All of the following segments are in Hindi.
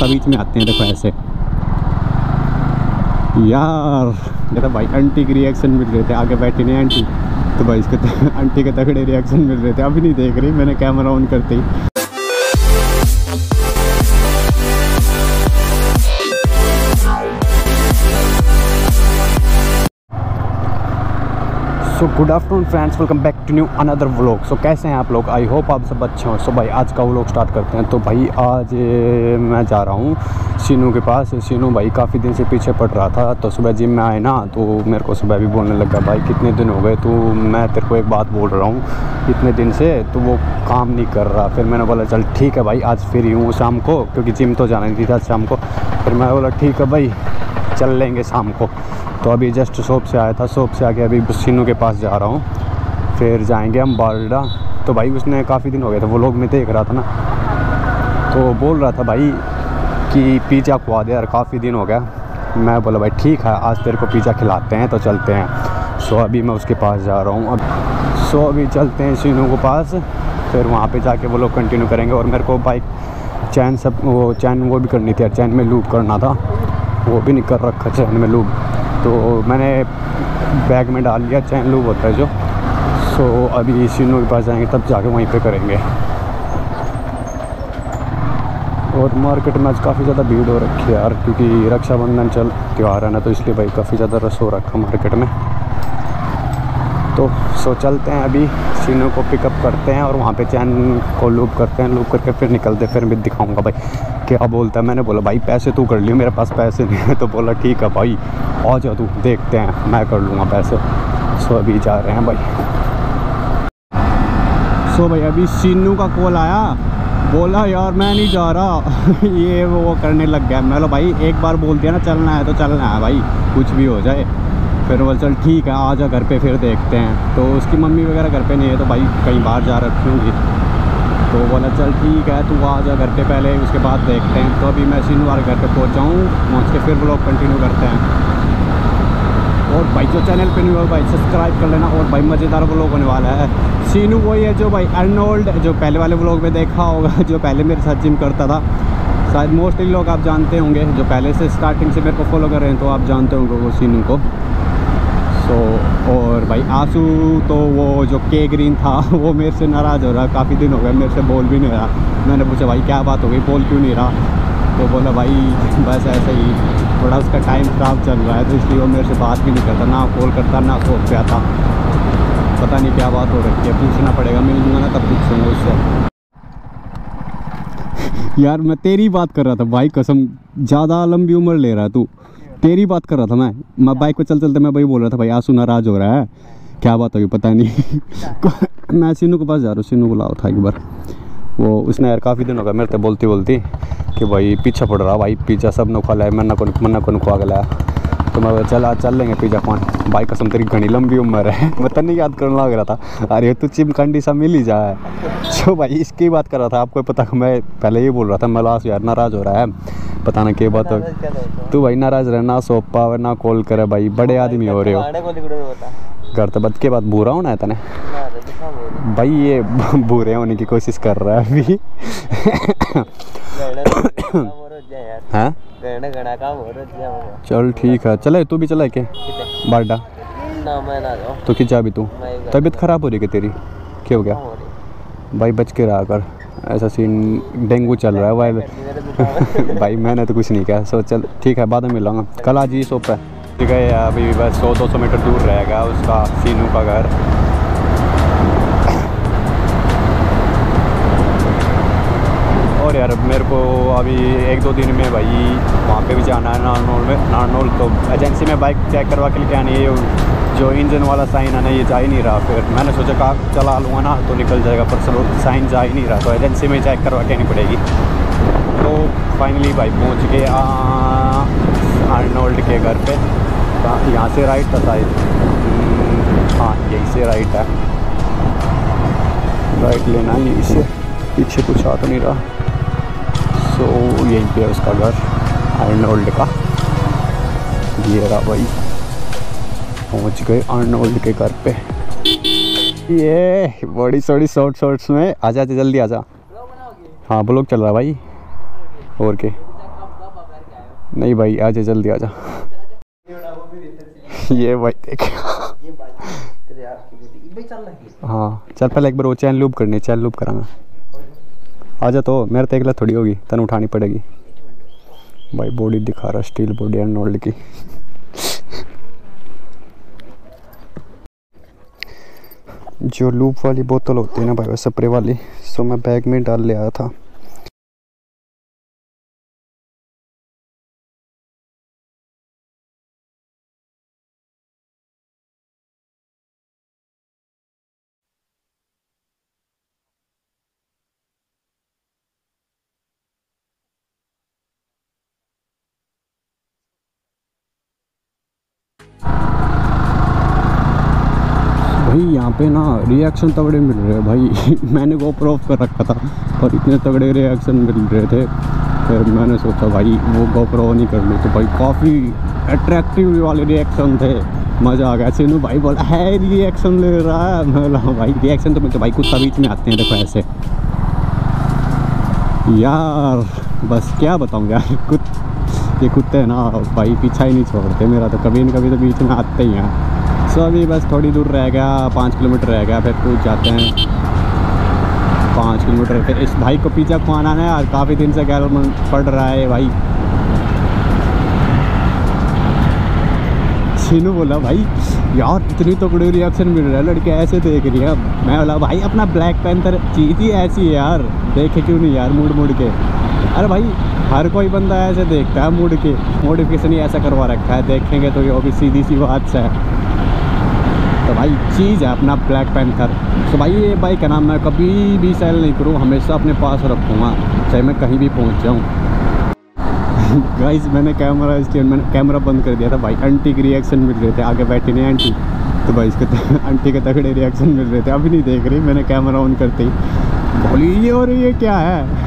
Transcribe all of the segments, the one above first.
बीच में आते हैं। देखो ऐसे यार, ये तो भाई आंटी के रिएक्शन मिल रहे थे, आगे बैठी नहीं आंटी, तो भाई इसके आंटी के तगड़े रिएक्शन मिल रहे थे। अभी नहीं देख रही, मैंने कैमरा ऑन करते ही। So good afternoon friends, welcome back to new another vlog. So कैसे हैं आप लोग? आई होप आप सब अच्छे हों। सो भाई आज का व्लॉग स्टार्ट करते हैं। तो भाई आज मैं जा रहा हूँ सीनू के पास। सीनू भाई काफ़ी दिन से पीछे पड़ रहा था, तो सुबह जिम में आए ना, तो मेरे को सुबह भी बोलने लगा, भाई कितने दिन हो गए, तो मैं तेरे को एक बात बोल रहा हूँ, इतने दिन से तो वो काम नहीं कर रहा। फिर मैंने बोला चल ठीक है भाई, आज फ्री हूँ शाम को, क्योंकि जिम तो जाना नहीं था शाम को। फिर मैं बोला ठीक है भाई, चल लेंगे शाम को। तो अभी जस्ट शॉप से आया था, शॉप से आके अभी सीनू के पास जा रहा हूँ, फिर जाएंगे हम बारडा। तो भाई उसने काफ़ी दिन हो गए थे, वो लोग में देख रहा था ना, तो बोल रहा था भाई कि पिज़्ज़ा खुआ दे यार, काफ़ी दिन हो गया। मैं बोला भाई ठीक है, आज तेरे को पिज़्ज़ा खिलाते हैं, तो चलते हैं। सो अभी मैं उसके पास जा रहा हूँ। सो अभी चलते हैं सीनू के पास, फिर वहाँ पर जाके वो लोग कंटिन्यू करेंगे। और मेरे को बाइक चैन वो भी करनी थी, चैन में लूप करना था, वो भी नहीं कर रखा चैन में लूप, तो मैंने बैग में डाल लिया, चैन लूप होता है जो। सो अभी सीनू के पास जाएंगे, तब जाके वहीं पे करेंगे। और मार्केट में आज काफ़ी ज़्यादा भीड़ हो रखी है यार, क्योंकि रक्षाबंधन त्यौहार है ना, तो इसलिए भाई काफ़ी ज़्यादा रश हो रखा मार्केट में। तो सो चलते हैं, अभी सीनू को पिकअप करते हैं और वहाँ पे चैन को लूप करते हैं, लूप करके फिर निकलते, फिर मैं दिखाऊंगा भाई क्या बोलता है। मैंने बोला भाई पैसे तू कर लियो, मेरे पास पैसे नहीं है। तो बोला ठीक है भाई, आ जा तू, देखते हैं, मैं कर लूँगा पैसे। सो अभी जा रहे हैं भाई। सो भाई अभी सीनू का कॉल आया, बोला यार मैं नहीं जा रहा ये वो करने लग गया। मैं बोला भाई एक बार बोल दिया ना चलना है तो चलना है भाई, कुछ भी हो जाए। फिर बोल चल ठीक है, आ जा घर पे, फिर देखते हैं। तो उसकी मम्मी वगैरह घर पे नहीं है, तो भाई कहीं बाहर जा रखी होंगी। तो बोला चल ठीक है, तू आ जा घर पे पहले, उसके बाद देखते हैं। तो अभी मैं सीनू वाले घर पे पहुंचा हूँ, पहुँच के फिर ब्लॉग कंटिन्यू करते हैं। और भाई जो चैनल पे नहीं हो भाई सब्सक्राइब कर लेना। और भाई मज़ेदार व्लॉग होने वाला है। सीनू वही है जो भाई अर्नोल्ड, जो पहले वाले व्लॉग में देखा होगा, जो पहले मेरे साथ जिम करता था। शायद मोस्टली लोग आप जानते होंगे, जो पहले से स्टार्टिंग से मेरे को फॉलो कर रहे हैं, तो आप जानते होंगे वो सीनू को। तो और भाई आंसू तो वो जो के ग्रीन था वो मेरे से नाराज़ हो रहा, काफ़ी दिन हो गए मेरे से बोल भी नहीं रहा। मैंने पूछा भाई क्या बात हो गई, बोल क्यों नहीं रहा? तो बोला भाई बस ऐसे ही, थोड़ा उसका टाइम ख़राब चल रहा है, तो इसलिए वो मेरे से बात भी नहीं करता, ना कॉल करता, ना शॉप पे आता। पता नहीं क्या बात हो रही है, पूछना पड़ेगा, मिल लूँगा ना तब पूछूँगा उससे। यार मैं तेरी बात कर रहा था भाई, कसम, ज़्यादा लंबी उम्र ले रहा है तू, तेरी बात कर रहा था मैं बाइक पे चल चलते मैं भाई बोल रहा था भाई आंसू नाराज़ हो रहा है, क्या बात होगी पता नहीं मैं सीनू के पास जा रहा हूँ, सीनू बुलाओ था एक बार। वो उसने यार काफ़ी दिन हो गया मेरे से बोलती कि भाई पीछा पड़ रहा भाई, पिज़्ज़ा सब ने खा लाया, मन्ना को खुआ के लाया। तो मैं चल लेंगे पिज़्ज़ा खान। भाई कसम तेरी घनी लंबी उम्र है, मैं तन्नी याद करने लग रहा था, अरे तू चिमकंडी सा मिल ही जाए। तो भाई इसकी बात कर रहा था, आपको पता, मैं पहले ही बोल रहा था, मैं लास्ट यार नाराज़ हो रहा है, पता ना क्या बात हो। तू भाई नाराज़ रहे, ना सो पावे ना कॉल करे, भाई बड़े आदमी हो रहे हो। घर तो बच के बाद बुरा होना है तने भाई, ये बुरे होने की कोशिश कर रहा है अभी हाँ चल ठीक है, चले तू भी चला के बारडा ना, मैं ना जाऊँ तो क्या भी तू, तबीयत ख़राब हो रही है तेरी, क्या हो गया भाई? बच के रहा कर, ऐसा सीन डेंगू चल रहा है भाई भाई मैंने तो कुछ नहीं किया। सो चल ठीक है, बाद में मिलूँगा कल, आज ही शॉप है ठीक है। अभी बस 100-200 मीटर दूर रहेगा उसका सीनू का घर। और यार मेरे को अभी 1-2 दिन में भाई वहाँ पे भी जाना है नारनौल, तो एजेंसी में बाइक चेक करवा के लेके आनी है। जो इंजन वाला साइन है ना, ये जा ही नहीं रहा। फिर मैंने सोचा कार चला लूँगा ना तो निकल जाएगा, पर साइन जा ही नहीं रहा, तो एजेंसी में चेक करवा के आनी पड़ेगी। तो फाइनली भाई पहुँच गए अर्नोल्ड के घर पे। यहाँ से राइट था शायद, हाँ यहीं से राइट है, राइट लेना है यहीं से, पीछे कुछ आ तो नहीं रहा। सो यहीं पे है उसका घर अर्नोल्ड का। ये रहा भाई, पहुंच गए अर्नोल्ड के घर पे। ये बड़ी थोड़ी शॉर्ट्स में आजा, जल्दी आजा। हाँ ब्लॉग चल रहा भाई, और के नहीं भाई आजा जल्दी आजा। ये भाई देख। हाँ चल पहले एक बार वो चैन लूप करनी, चैन लूप करांगा। आजा तो मेरे तो एकला थोड़ी होगी, तन उठानी पड़ेगी। भाई बॉडी दिखा रहा, स्टील बॉडी आर्नोल्ड की। जो लूप वाली बोतल होती है ना भाई, स्प्रे वाली, सो मैं बैग में डाल ले आया था। भाई यहाँ पे ना रिएक्शन तगड़े मिल रहे हैं भाई। मैंने GoPro ऑफ कर रखा था और इतने तगड़े रिएक्शन मिल रहे थे, फिर मैंने सोचा भाई वो GoPro नहीं कर लूँ। तो भाई काफ़ी अट्रैक्टिव वाले रिएक्शन थे, मज़ा आ गया। सीनू भाई बोला है रिएक्शन ले रहा है, मैं बोला भाई रिएक्शन तो मिलते भाई, कुत्ता बीच में आते हैं देखो ऐसे। यार बस क्या बताऊँ यार, ये कुत्ते हैं ना भाई पीछा ही नहीं छोड़ते मेरा, तो कभी न कभी तो बीच में आते ही हैं। सो अभी बस थोड़ी दूर रह गया, 5 किलोमीटर रह गया, फिर पहुँच जाते हैं 5 किलोमीटर। फिर इस भाई को पिज़्ज़ा खुआना है यार, काफ़ी दिन से गैल पड़ रहा है भाई। सीनू बोला भाई यार इतनी तगड़ी रिएक्शन मिल रहा है, लड़के ऐसे देख रही है। मैं बोला भाई अपना ब्लैक पैंथर चीज़ ही ऐसी है यार, देखे क्यों नहीं यार मुड़ मुड़ के। अरे भाई हर कोई बंदा ऐसे देखता है मुड़ के, मॉडिफिकेशन ही ऐसा करवा रखा है, देखेंगे तो ये भी सीधी सी बात है। तो भाई चीज़ है अपना ब्लैक पैंथर। तो भाई ये बाइक है ना मैं कभी भी सेल नहीं करूँ, हमेशा अपने पास रखूँगा चाहे मैं कहीं भी पहुँच जाऊँ। गाइस मैंने कैमरा बंद कर दिया था भाई, आंटी की रिएक्शन मिल रहे थे, आगे बैठी नहीं आंटी, तो भाई इसके आंटी के तगड़े रिएक्शन मिल रहे थे। अभी नहीं देख रही, मैंने कैमरा ऑन करते ही बोली ये और ये क्या है।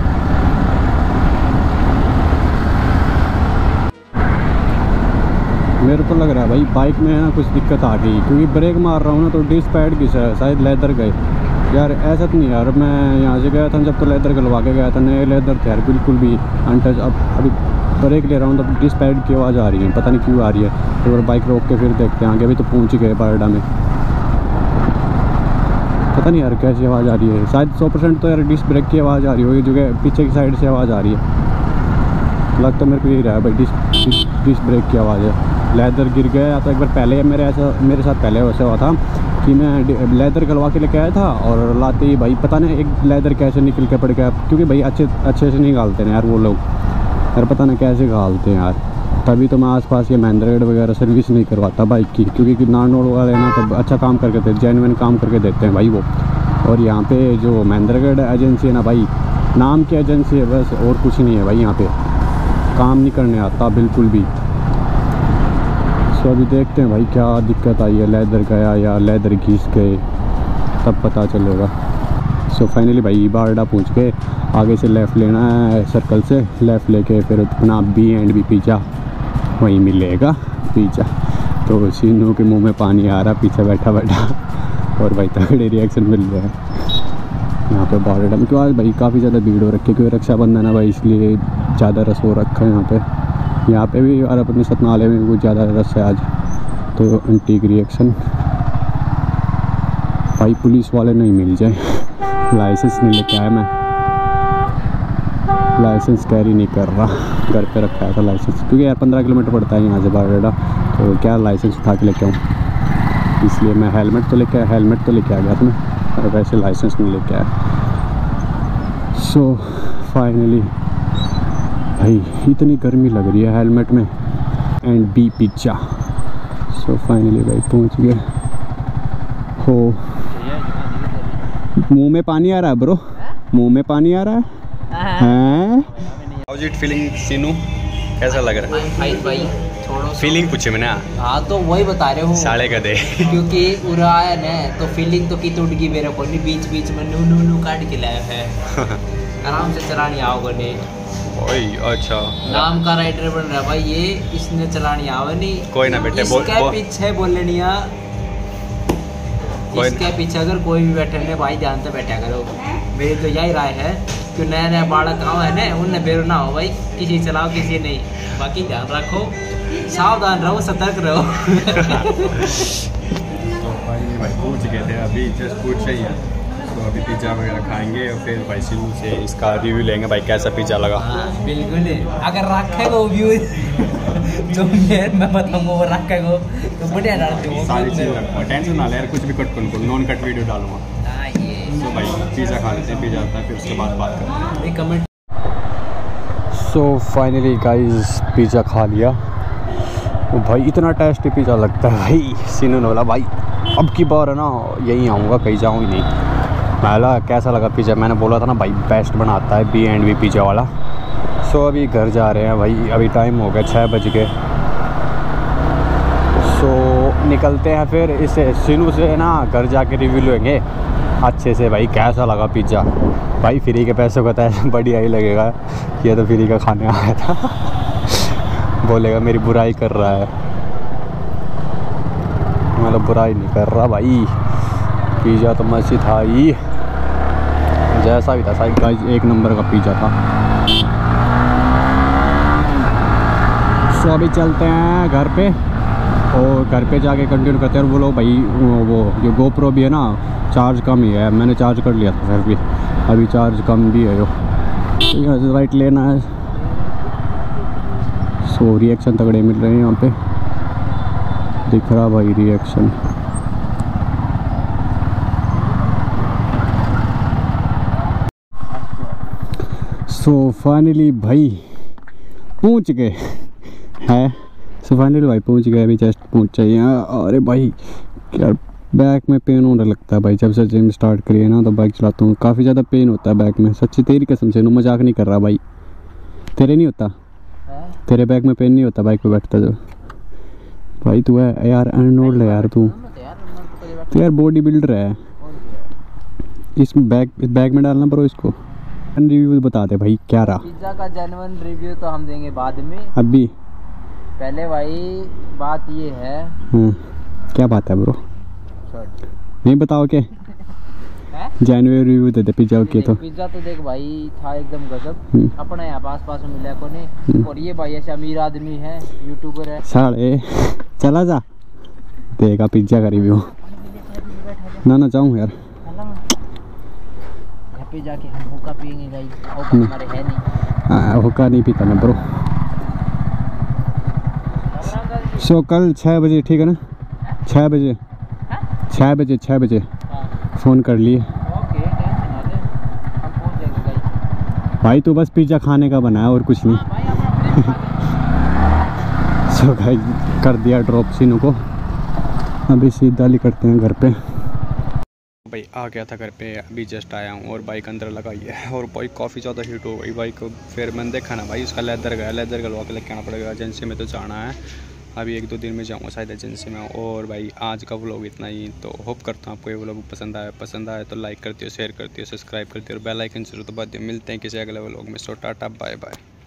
मेरे को लग रहा है भाई बाइक में है ना कुछ दिक्कत आ गई, क्योंकि ब्रेक मार रहा हूँ ना तो डिस्क पैड की शायद लेदर गए यार। ऐसा तो नहीं यार, मैं यहाँ से गया था जब तो लेदर गलवा के गया था, नए लेदर थे यार बिल्कुल भी अनटच। अब अभी ब्रेक ले रहा हूँ तो डिस्क पैड की आवाज़ आ रही है, पता नहीं क्यों आ रही है। तो बाइक रोक के फिर देखते हैं आगे। अभी तो पहुँच गए बारडा में, पता नहीं यार कैसी आवाज़ आ रही है। शायद 100% तो यार डिस्क ब्रेक की आवाज़ आ रही होगी, जो कि पीछे की साइड से आवाज़ आ रही है। लग तो मेरे को यही रहा है भाई डिस्क ब्रेक की आवाज़ है। लेदर गिर गया या तो एक बार पहले मेरे साथ पहले वैसे हुआ था कि मैं लेदर गलवा के लेके आया था और लाते ही भाई पता नहीं एक लेदर कैसे निकल के पड़ गया, क्योंकि भाई अच्छे से नहीं गालते हैं यार वो लोग यार, पता नहीं कैसे गालते हैं यार। तभी तो मैं आसपास ये महेंद्रगढ़ वगैरह सर्विस नहीं करवाता बाइक की, क्योंकि नारनौल वाले ना तो अच्छा काम करके देते, जेन्युइन काम करके देते हैं भाई वो। और यहाँ पे जो महेंद्रगढ़ एजेंसी है ना भाई, नाम की एजेंसी है बस, और कुछ नहीं है भाई, यहाँ पे काम नहीं करने आता बिल्कुल भी। सो अभी देखते हैं भाई क्या दिक्कत आई है, लेदर गया या लेदर घिस गए तब पता चलेगा। सो फाइनली भाई बारडा पहुँच के आगे से लेफ़्ट लेना है, सर्कल से लेफ़्ट लेके फिर अपना B&B पिज़्ज़ा वहीं मिलेगा पिज़्ज़ा। तो सीनू के मुंह में पानी आ रहा पीछे बैठा और भाई तगड़े रिएक्शन मिल रहे हैं यहाँ पे बारडा में। क्यों आज भाई काफ़ी ज़्यादा भीड़ हो रखी है, क्योंकि रक्षाबंधन है भाई, इसलिए ज़्यादा रस हो रखा है यहाँ पे भी। और अपने सतनाले में भी कुछ ज़्यादा रस है आज। तो आंटी की रिएक्शन भाई, पुलिस वाले नहीं मिल जाए। लाइसेंस नहीं लेके आया मैं, लाइसेंस कैरी नहीं कर रहा, घर पे रखा है था लाइसेंस, क्योंकि यार 15 किलोमीटर पड़ता है यहाँ से बारडा, तो क्या लाइसेंस उठा के लेके आऊँ। इसलिए मैं हेलमेट तो लेके आ गया था मैं, और वैसे लाइसेंस नहीं लेके आया। सो फाइनली भाई इतनी गर्मी लग रही है हेलमेट में, एंड बी पिज़्ज़ा। सो फाइनली भाई पहुंच गए हो। मुंह में पानी आ रहा है ब्रो, मुंह में पानी आ रहा है। How is it feeling Seenu, कैसा लग रहा है? भाई छोड़ो फीलिंग पूछे मैंने। हाँ तो वही बता रहे हो साढ़े का दे क्योंकि उड़ा है ना, तो फीलिंग तो की टूट गई मेरे को नहीं, बीच बीच में नू काट के लाया है। आराम से चलानी आओगे नहीं। अच्छा नाम का राइडर बन रहा भाई ये, इसने चलानी आवे नहीं। कोई ना बेटे, इसके पीछे बोलनिया, इसके पीछे अगर कोई भी बैठे ने भाई ध्यान से बैठा करो। मेरी तो यही राय है कि नया बालक आओ है ना, उनने बेरो ना हो भाई, किसी चलाओ किसी नहीं। बाकी ध्यान रखो, सावधान रहो, सतर्क रहो। तो भाई पूछ गए थे, अभी जस्ट पूछ रही है, तो अभी पिज़्ज़ा वगैरह खाएंगे और फिर भाई सिनू से इसका रिव्यू लेंगे भाई कैसा पिज़्ज़ा लगा। हाँ बिल्कुल, अगर रखेगा वो व्यू जो मैं बताऊंगा वो रखेगा तो बढ़िया डालते हो। सारी चीज़ रखो, टेंशन ना ले यार, कुछ भी कट करूँ, नॉन कट वीडियो डालूंगा। तो भाई पिज़्ज़ा खा लेते हैं, पिज़्ज़ा आता है फिर उसके बाद बात करते हैं। Comment. So finally guys pizza खा लिया। तो भाई इतना टेस्टी पिज़्ज़ा लगता है भाई, सिनू ने बोला भाई अब की बार है ना यहीं आऊँगा, कहीं जाऊँ ही नहीं। मैं बोला कैसा लगा पिज़्ज़ा, मैंने बोला था ना भाई बेस्ट बनाता है B&B पिज़्ज़ा वाला। सो अभी घर जा रहे हैं भाई, अभी टाइम हो गया 6 बज के। सो निकलते हैं फिर, इसे सिनू से ना घर जाके रिव्यू लेंगे अच्छे से भाई कैसा लगा पिज़्ज़ा। भाई फ्री के पैसों का तो बढ़िया ही लगेगा, ये तो फ्री का खाने आया था। बोलेगा मेरी बुराई कर रहा है, मतलब बुराई नहीं कर रहा भाई, पिज़्ज़ा तो मस्त था ही, जैसा भी था साइज एक नंबर का पिज़्ज़ा था। सो अभी चलते हैं घर पे और घर पे जाके कंटिन्यू करते हैं। और वो लोग भाई वो जो GoPro भी है ना चार्ज कम ही है, मैंने चार्ज कर लिया था फिर भी अभी चार्ज कम भी है जो, राइट लेना है। सो रिएक्शन तगड़े मिल रहे हैं यहाँ पे, दिख रहा भाई रिएक्शन। सो फाइनली भाई पहुँच गए हैं। सो फाइनली भाई पहुँच गए, अभी जस्ट पहुँचा ही। अरे भाई यार बैक में पेन होने लगता है भाई, जब से जिम स्टार्ट करी है ना तो बाइक चलाता हूँ काफ़ी ज़्यादा पेन होता है बैक में, सच्ची तेरी कसम से, मजाक नहीं कर रहा भाई। तेरे नहीं होता? तेरे बैक में पेन नहीं होता बाइक पे बैठता जो? भाई तू है यार अर्नोल्ड है यार, तू तो यार बॉडी बिल्डर है। इस बैग में डालना पड़ो इसको। रिव्यू बता दे भाई क्या रहा पिज़्ज़ा का। जेन्युइन रिव्यू तो हम देंगे बाद में, अभी पहले भाई बात ये है। क्या बात है ब्रो? नहीं बताओ के जेन्युइन रिव्यू दे दे पिज़्ज़ा के। तो पिज़्ज़ा तो देख भाई था एकदम गजब, अपने यहाँ पास में मिला को नहीं। और ये भाई ऐसे अमीर आदमी है, यूट्यूबर है साले, चला जा देगा पिज़्ज़ा का रिव्यू। ना जाऊँ यार, घर पे जाके हम हुक्का पियेंगे भाई, हमारे है नहीं। हुक्का नहीं पीता मैं ब्रो। सो कल 6 बजे ठीक है ना? 6 बजे 6 बजे फ़ोन कर लिए भाई, तो बस पिज़्ज़ा खाने का बना है और कुछ नहीं। सो भाई कर दिया ड्रॉप सिनू को, अभी सीधा करते हैं घर पे। भाई आ गया था घर पे, अभी जस्ट आया हूँ और बाइक अंदर लगाई है और बाइक काफ़ी ज़्यादा हीट हो गई बाइक। फिर मैंने देखा ना भाई उसका लेदर गलवा के लेके आना पड़ेगा, एजेंसी में तो जाना है, अभी 1-2 दिन में जाऊँगा शायद एजेंसी में। और भाई आज का व्लॉग इतना ही, तो होप करता हूँ आपको ये व्लॉग पसंद आया तो लाइक करती हो, शेयर करती हो, सब्सक्राइब करती हो और बेल आइकन जरूर दबा दियो। मिलते हैं किसी अगले व्लॉग में। So tata bye bye.